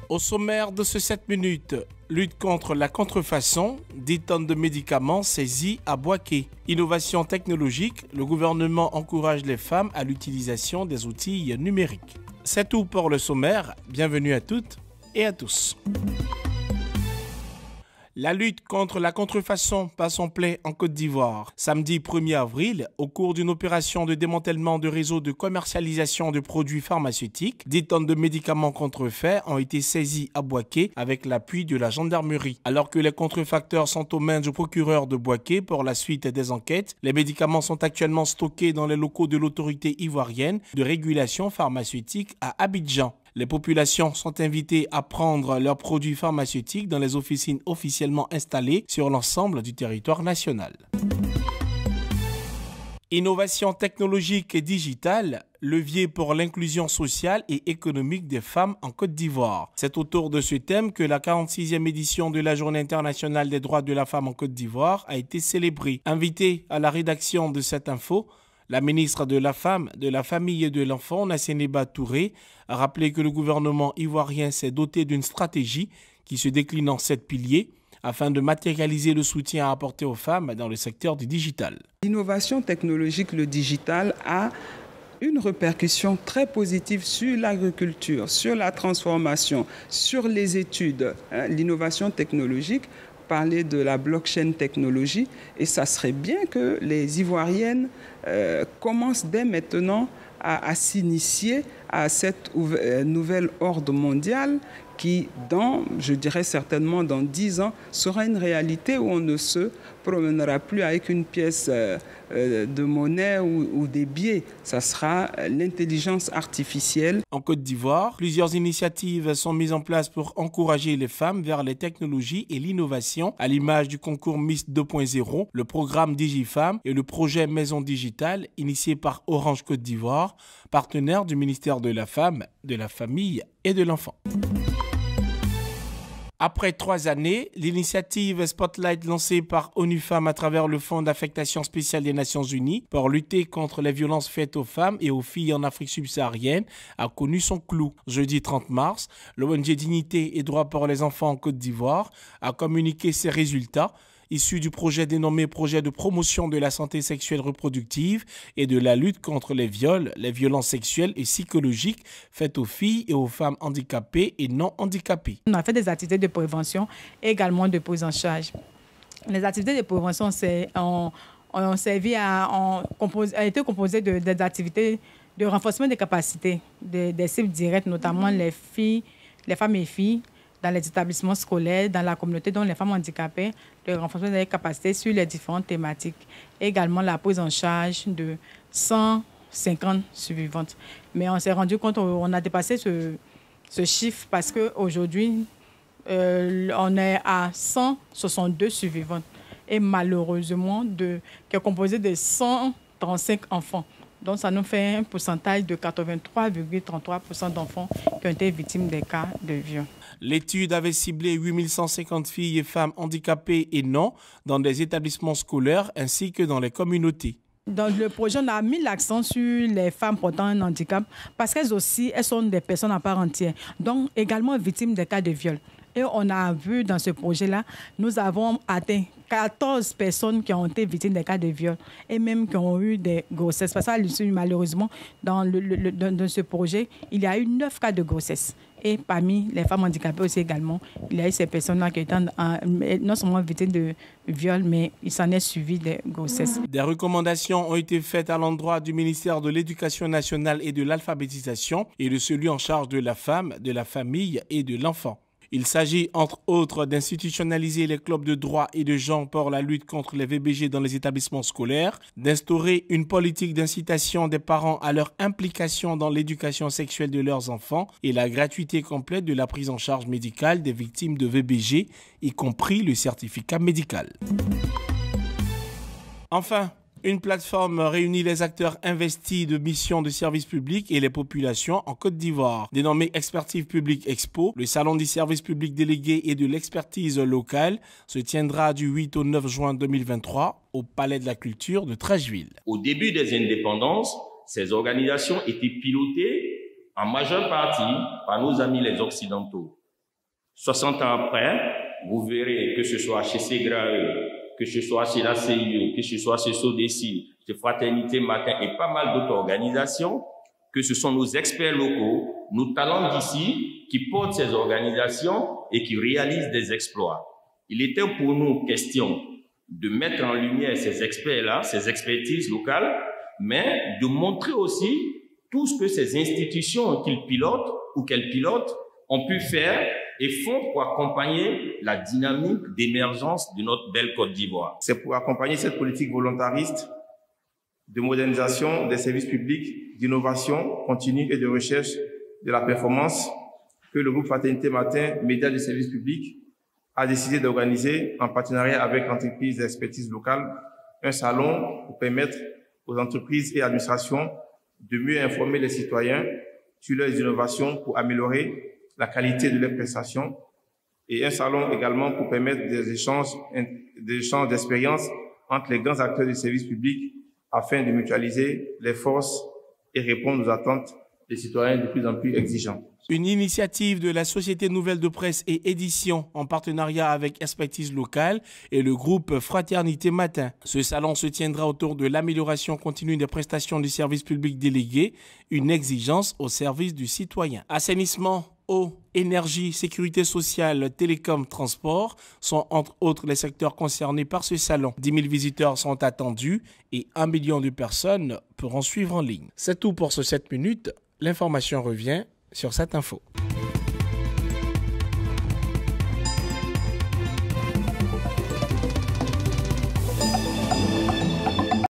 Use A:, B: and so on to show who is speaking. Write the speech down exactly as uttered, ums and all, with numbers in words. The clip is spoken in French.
A: Au sommaire de ce sept minutes, lutte contre la contrefaçon, dix tonnes de médicaments saisis à Boaké. Innovation technologique, le gouvernement encourage les femmes à l'utilisation des outils numériques. C'est tout pour le sommaire, bienvenue à toutes et à tous. La lutte contre la contrefaçon passe en plein en Côte d'Ivoire. Samedi premier avril, au cours d'une opération de démantèlement de réseaux de commercialisation de produits pharmaceutiques, dix tonnes de médicaments contrefaits ont été saisies à Boaké avec l'appui de la gendarmerie. Alors que les contrefacteurs sont aux mains du procureur de Boaké pour la suite des enquêtes, les médicaments sont actuellement stockés dans les locaux de l'autorité ivoirienne de régulation pharmaceutique à Abidjan. Les populations sont invitées à prendre leurs produits pharmaceutiques dans les officines officiellement installées sur l'ensemble du territoire national. Innovation technologique et digitale, levier pour l'inclusion sociale et économique des femmes en Côte d'Ivoire. C'est autour de ce thème que la quarante-sixième édition de la Journée internationale des droits de la femme en Côte d'Ivoire a été célébrée. Invitée à la rédaction de cette info, la ministre de la Femme, de la Famille et de l'Enfant, Nassénéba Touré, a rappelé que le gouvernement ivoirien s'est doté d'une stratégie qui se décline en sept piliers afin de matérialiser le soutien à apporter aux femmes dans le secteur du digital.
B: L'innovation technologique, le digital, a une répercussion très positive sur l'agriculture, sur la transformation, sur les études. L'innovation technologique, parler de la blockchain technologie, et ça serait bien que les Ivoiriennes euh, commencent dès maintenant à, à s'initier à cette nouvelle ordre mondiale qui, dans, je dirais certainement dans dix ans, sera une réalité où on ne se promènera plus avec une pièce euh, de monnaie ou, ou des billets. Ça sera l'intelligence artificielle.
A: En Côte d'Ivoire, plusieurs initiatives sont mises en place pour encourager les femmes vers les technologies et l'innovation, à l'image du concours Miss deux point zéro, le programme DigiFemme et le projet Maison Digitale, initié par Orange Côte d'Ivoire, partenaire du ministère de la Femme, de la Famille et de l'Enfant. Après trois années, l'initiative Spotlight lancée par ONU Femmes à travers le Fonds d'affectation spéciale des Nations Unies pour lutter contre les violences faites aux femmes et aux filles en Afrique subsaharienne a connu son clou. Jeudi trente mars, l'O N G Dignité et Droits pour les enfants en Côte d'Ivoire a communiqué ses résultats issu du projet dénommé Projet de promotion de la santé sexuelle reproductive et de la lutte contre les viols, les violences sexuelles et psychologiques faites aux filles et aux femmes handicapées et non handicapées.
C: On a fait des activités de prévention et également de prise en charge. Les activités de prévention ont, ont servi à, ont compos, a été composées de, des activités de renforcement des capacités des, des cibles directes, notamment les filles, les femmes et filles, dans les établissements scolaires, dans la communauté, dont les femmes handicapées, le renforcement des capacités sur les différentes thématiques. Également la prise en charge de cent cinquante survivantes. Mais on s'est rendu compte, on a dépassé ce, ce chiffre parce qu'aujourd'hui, euh, on est à cent soixante-deux survivantes. Et malheureusement, de, qui est composé de cent trente-cinq enfants. Donc, ça nous fait un pourcentage de quatre-vingt-trois virgule trente-trois pour cent d'enfants qui ont été victimes des cas de viol.
A: L'étude avait ciblé huit mille cent cinquante filles et femmes handicapées et non dans des établissements scolaires ainsi que dans les communautés.
C: Dans le projet, on a mis l'accent sur les femmes portant un handicap parce qu'elles aussi, elles sont des personnes à part entière, donc également victimes des cas de viol. Et on a vu dans ce projet-là, nous avons atteint quatorze personnes qui ont été victimes des cas de viol et même qui ont eu des grossesses. Parce que malheureusement, dans, le, le, dans, dans ce projet, il y a eu neuf cas de grossesse. Et parmi les femmes handicapées aussi également, il y a eu ces personnes-là qui étaient en, non seulement victimes de viol, mais il s'en est suivi des grossesses.
A: Des recommandations ont été faites à l'endroit du ministère de l'Éducation nationale et de l'alphabétisation et de celui en charge de la femme, de la famille et de l'enfant. Il s'agit, entre autres, d'institutionnaliser les clubs de droit et de genre pour la lutte contre les V B G dans les établissements scolaires, d'instaurer une politique d'incitation des parents à leur implication dans l'éducation sexuelle de leurs enfants et la gratuité complète de la prise en charge médicale des victimes de V B G, y compris le certificat médical. Enfin, une plateforme réunit les acteurs investis de missions de service public et les populations en Côte d'Ivoire. Dénommé Expertise Publique Expo, le salon du service public délégué et de l'expertise locale se tiendra du huit au neuf juin deux mille vingt-trois au Palais de la Culture de Treichville.
D: Au début des indépendances, ces organisations étaient pilotées en majeure partie par nos amis les Occidentaux. soixante ans après, vous verrez que ce soit chez Segrae, que ce soit chez la C I E, que ce soit chez Sodeci, chez Fraternité Matin et pas mal d'autres organisations, que ce sont nos experts locaux, nos talents d'ici, qui portent ces organisations et qui réalisent des exploits. Il était pour nous question de mettre en lumière ces experts-là, ces expertises locales, mais de montrer aussi tout ce que ces institutions qu'ils pilotent ou qu'elles pilotent ont pu faire et font pour accompagner la dynamique d'émergence de notre belle Côte d'Ivoire.
E: C'est pour accompagner cette politique volontariste de modernisation des services publics, d'innovation continue et de recherche de la performance que le groupe Fraternité Matin, média du service public, a décidé d'organiser en partenariat avec l'entreprise d'expertise locale un salon pour permettre aux entreprises et administrations de mieux informer les citoyens sur leurs innovations pour améliorer la qualité de leurs prestations, et un salon également pour permettre des échanges, des échanges d'expériences entre les grands acteurs du service public afin de mutualiser les forces et répondre aux attentes des citoyens de plus en plus exigeants.
A: Une initiative de la Société Nouvelle de Presse et Édition en partenariat avec Expertise Locale et le groupe Fraternité Matin. Ce salon se tiendra autour de l'amélioration continue des prestations du service public délégué, une exigence au service du citoyen. Assainissement, eau, énergie, sécurité sociale, télécom, transport sont entre autres les secteurs concernés par ce salon. dix mille visiteurs sont attendus et un million de personnes pourront suivre en ligne. C'est tout pour ce sept minutes. L'information revient sur cette info.